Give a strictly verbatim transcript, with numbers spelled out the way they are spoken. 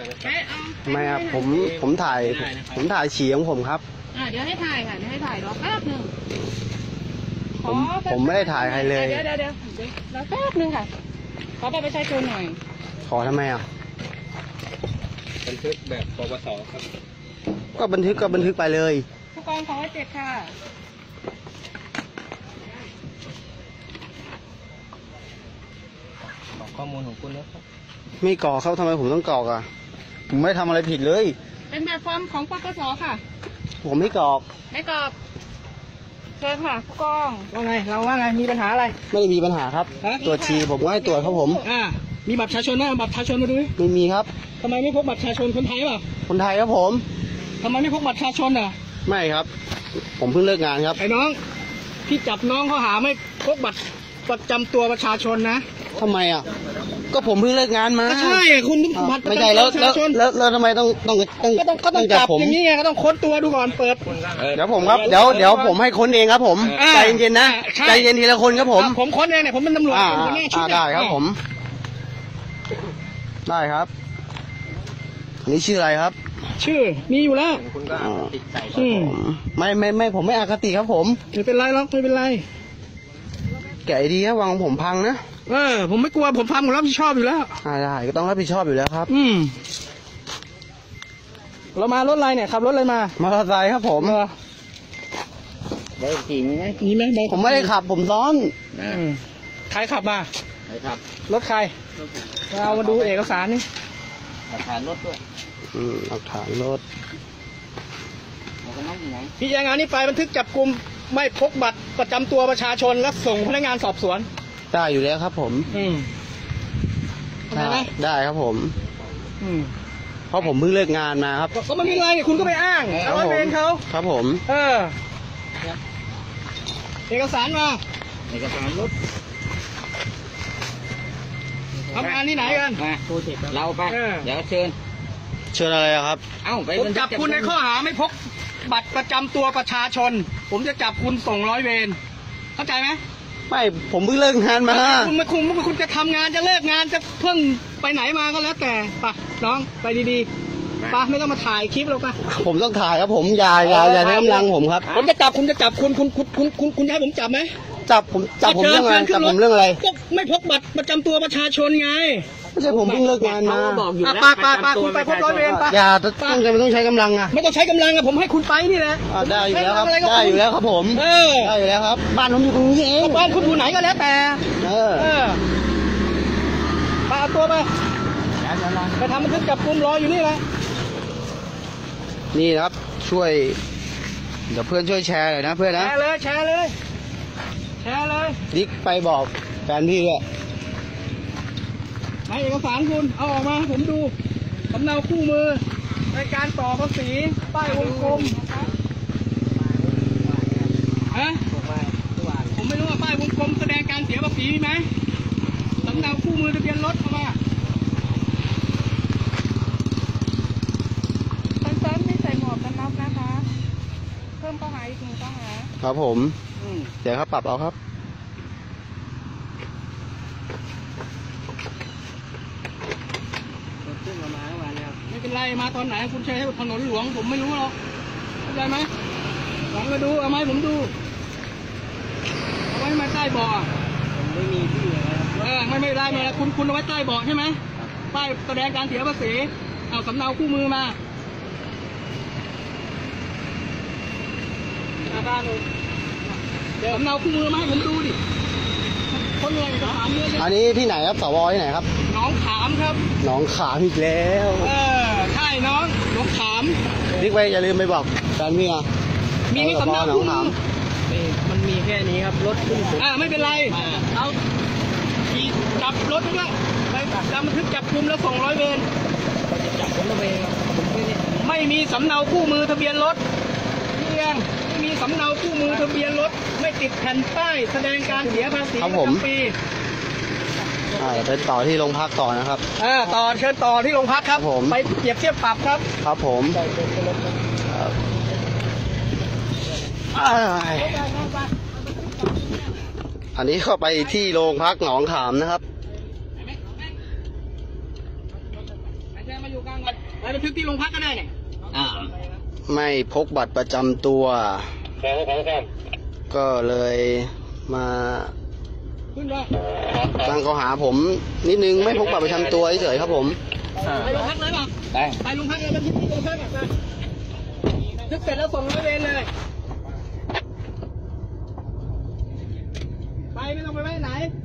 ไม่ครับผมผมถ่ายผมถ่ายฉี่ของผมครับอ่าเดี๋ยวให้ถ่ายค่ะเดี๋ยวให้ถ่ายรอแป๊บหนึ่งผมผมไม่ได้ถ่ายใครเลยเดี๋ยวเดี๋ยวเดี๋ยวรอแป๊บหนึ่งค่ะขอบัตรประชาชนหน่อยขอทำไมอ่ะบันทึกแบบปปสครับก็บันทึกก็บันทึกไปเลยผู้กองขอเจ็ดค่ะขอข้อมูลของคุณนะครับไม่กรอกเขาทำไมผมต้องกรอกอ่ะผมไม่ทำอะไรผิดเลยเป็นแบบฟอร์มของปปสค่ะผมไม่กรอกไม่กรอกเชิญค่ะผู้กองว่าไงเราว่าไงมีปัญหาอะไรไม่ได้มีปัญหาครับตรวจฉี่ผมก็ให้ตรวจครับผมอ่ามีบัตรประชาชนไหมบัตรประชาชนมาดูไม่มีครับทำไมไม่พกบัตรประชาชนคนไทยเปล่าคนไทยครับผมทำไมไม่พกบัตรประชาชนอ่ะไม่ครับผมเพิ่งเลิกงานครับไอ้น้องพี่จับน้องเขาหาไม่พกบัตรประจำตัวประชาชนนะทำไมอ่ะก็ผมเพิ่งเลิกงานมาใช่คุณบัตรไม่ใช่แล้วแล้วแล้วทำไมต้องต้องต้องก็ต้องก็ต้องจับอย่างนี้ไงก็ต้องค้นตัวดูก่อนเปิดเดี๋ยวผมครับเดี๋ยวเดี๋ยวผมให้ค้นเองครับผมใจเย็นๆนะใจเย็นทีละคนครับผมผมค้นเองเนี่ยผมเป็นตำรวจผมแน่ชุดได้ครับผมได้ครับนี่ชื่ออะไรครับชื่อมีอยู่แล้วคุณก็ติดใจไม่ไม่ไม่ผมไม่อคติครับผมไม่เป็นไรหรอกไม่เป็นไรแกะดีครับวางผมพังนะเออผมไม่กลัวผมพังผมรับผิดชอบอยู่แล้วได้ก็ต้องรับผิดชอบอยู่แล้วครับอืมเรามารถอะไรเนี่ยขับรถอะไรมามอเตอร์ไซค์ครับผมใบขับขี่มีไหมมีไหมใบผมไม่ได้ขับผมซ้อนใครขับมาใครขับรถใครเรามาดูเอกสารนี่หลักฐานรถด้วยอืมหลักฐานรถพี่แจ้งงานนี้ไปบันทึกจับกุมไม่พกบัตรประจำตัวประชาชนและส่งพนักงานสอบสวนได้อยู่แล้วครับผมอืมได้ได้ครับผมอืมเพราะผมเพิ่งเลิกงานมาครับก็ไม่มีอะไรคุณก็ไปอ้างเอาไว้เป็นเขาครับผมเออเอกสารมาเอกสารรถทำงานที่ไหนกันเราไปเดี๋ยวเชิญเชิญอะไรครับเอ้าผมจับคุณในข้อหาไม่พกบัตรประจำตัวประชาชนผมจะจับคุณส่งร้อยเวรเข้าใจไหมไม่ผมเพิ่งเลิกงานมาคุณไม่คุณคุณจะทำงานจะเลิกงานจะเพิ่งไปไหนมาก็แล้วแต่ป่ะน้องไปดีๆป่ะไม่ต้องมาถ่ายคลิปเราป่ะผมต้องถ่ายครับผมอย่าอย่าอย่าใช้กำลังผมครับผมจะจับคุณจะจับคุณคุณคุณคุณคุณคุณให้ผมจับไหมจับผมจับผมเรื่องอะไรจับผมเรื่องอะไรก็ไม่พกบัตรประจำตัวประชาชนไงไม่ใช่ผมเพิ่งเลิกงานมาบอกอยู่แล้วป้าป้าคุณไปพบร้อยเวรป้าอย่าต้องไม่ต้องใช้กำลังอะไม่ต้องใช้กำลังอะผมให้คุณไปนี่แหละได้อยู่แล้วครับได้อยู่แล้วครับผมได้อยู่แล้วครับบ้านผมอยู่ตรงนี้เองบ้านคุณอยู่ไหนก็แล้วแต่เออป้าเอาตัวไปไปทำบันทึกจับกุมรออยู่นี่แหละนี่ครับช่วยเดี๋ยวเพื่อนช่วยแชร์หน่อยนะเพื่อนนะแชร์เลยแชร์เลยแชร์เลยดิ๊กไปบอกแฟนพี่ด้วยในเอกสารคุณเอาออกมาผมดูสำเนาคู่มือในการต่อภาษีป้ายวงกลมฮะผมไม่รู้ว่าป้ายวงกลมแสดงการเสียภาษีมีไหมสำเนาคู่มือทะเบียนรถเข้ามาตอนต้นไม่ใส่หมวกกันน็อกนะคะเพิ่มข้อหาอีกหนึ่งข้อหาครับผมเดี๋ยวครับปรับเอาครับไม่เป็นไรมาตอนไหนคุณใช้ถนนหลวงผมไม่รู้หรอกเข้าใจไหมลองมาดูเอาไหมผมดูเอาไว้มาใต้เบาะผมไม่มีที่เลยเออไม่ไม่ได้มาแล้วคุณคุณเอาไว้ใต้เบาะใช่ไหมป้ายแสดงการเสียภาษีเอาสำเนาคู่มือมาอาบ้านเลยเดี๋ยวสำเนาคู่มือมาให้ผมดูดิคนเลยถามเยอะอันนี้ที่ไหนครับสวที่ไหนครับน้องขามครับน้องขามอีกแล้วเออใช่น้องน้องขามดิ๊กไปอย่าลืมไปบอกแฟนพี่อ่ะมีมีสำเนาน้องขามมันมีแค่นี้ครับรถขึ้นอ่าไม่เป็นไรเอาขี่จับรถด้วยไปทำบันทึกจับกุมแล้วส่งร้อยเวรจับคนละเวรไม่มีสำเนาคู่มือทะเบียนรถเพียงไม่มีสำเนาคู่มือทะเบียนรถไม่ติดแผ่นป้ายแสดงการเสียภาษีประจำปีอ่าไปต่อที่โรงพักต่อนะครับอ่าต่อเชิญต่อที่โรงพักครับผมไปเปรียบเทียบปรับครับครับผมอันนี้เข้าไปที่โรงพักหนองขามนะครับมาอยู่กลางกันไปบันทึกที่โรงพักก็ได้เนี่ยอ่าไม่พกบัตรประจำตัว ก็เลยมาขึ้นมาตั้งข้อหาผมนิดนึงไม่พกบัตรประจำตัวเฉยๆครับผมไปโรงพักเลยป่ะได้ไปโรงพักเลยบันทึกที่โรงพักอ่ะไปบันทึกเสร็จแล้วส่งร้อยเวรเลยไปไม่ต้องไปไว้ไหน